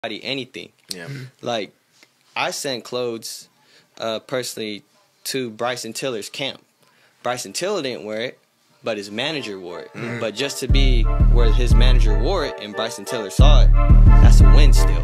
anything. Yeah. Like, I sent clothes personally to Bryson Tiller's camp. Bryson Tiller didn't wear it, but his manager wore it. But just to be where his manager wore it and Bryson Tiller saw it, that's a win still.